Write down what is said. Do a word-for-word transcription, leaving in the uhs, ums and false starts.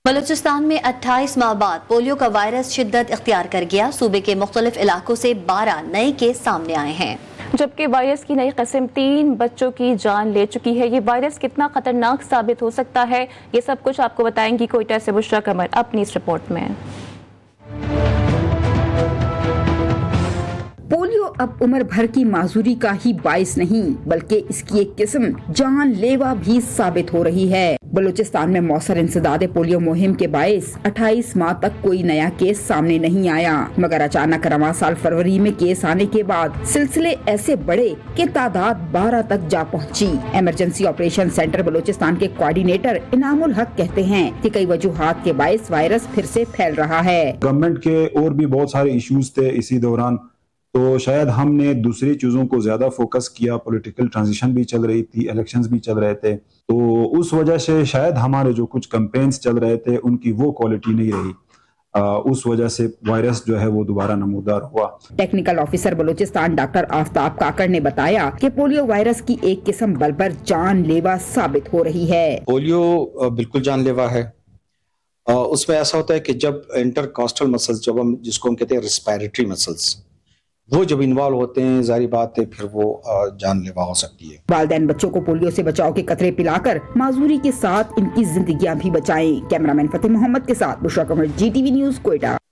بلوچستان میں اٹھائیس ماہ بعد پولیو کا وائرس شدت اختیار کر گیا. صوبے کے مختلف علاقوں سے بارہ نئے کیس سامنے آئے ہیں، جبکہ وائرس کی نئی قسم تین بچوں کی جان لے چکی ہے. یہ وائرس کتنا خطرناک ثابت ہو سکتا ہے، یہ سب کچھ آپ کو بتائیں گی کوئٹہ سے بشرا قمر اپنی اس رپورٹ میں. پولیو اب عمر بھر کی معذوری کا ہی باعث نہیں بلکہ اس کی ایک قسم جان لیوا بھی ثابت ہو رہی ہے. بلوچستان میں موثر انسداد پولیو مہم کے باعث اٹھائیس ماہ تک کوئی نیا کیس سامنے نہیں آیا، مگر اچانک رواں سال فروری میں کیس آنے کے بعد سلسلے ایسے بڑھے کہ تعداد بارہ تک جا پہنچی. ایمرجنسی آپریشن سینٹر بلوچستان کے کوارڈینیٹر انعام الحق کہتے ہیں کہ کئی وجوہات کے باعث وائرس پھر سے پھیل رہا ہے. گورنمنٹ کے اور بھی بہت سارے ایشوز تھے اسی دوران، تو شاید ہم نے دوسری چیزوں کو زیادہ فوکس کیا. پولیٹیکل ٹرانزیشن بھی چل رہی تھی، الیکشنز بھی چل رہے تھے، تو اس وجہ سے شاید ہمارے جو کچھ کمپینز چل رہے تھے ان کی وہ کوالٹی نہیں رہی. اس وجہ سے وائرس جو ہے وہ دوبارہ نمودار ہوا. Technical officer Balochistan doctor Aftab Kakar نے بتایا کہ پولیو وائرس کی ایک قسم بلبر جان لیوا ثابت ہو رہی ہے. پولیو بالکل جان لیوا ہے. اس میں ایسا ہوتا ہے کہ جب انٹر کاسٹل مسلز، جب ہم جس کو ہم کہتے ہیں ریسپائریٹری مسلز، وہ جب انوالو ہوتے ہیں، ظاہری بات ہے پھر وہ جان لیوا ہو سکتی ہے. والدین بچوں کو پولیو سے بچاؤ کے قطرے پلا کر معذوری کے ساتھ ان کی زندگیاں بھی بچائیں. کیمرہ مین فتح محمد کے ساتھ Bushra Qamar, G T V news, Quetta.